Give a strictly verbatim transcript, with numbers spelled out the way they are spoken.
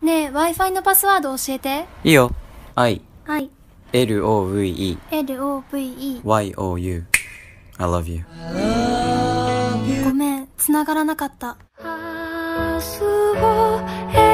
ねえ、Wi-Fi のパスワード教えて。 いいよ。I はい。 L O V E L O V E Y O U I love you。 ごめん、繋がらなかった。 明日を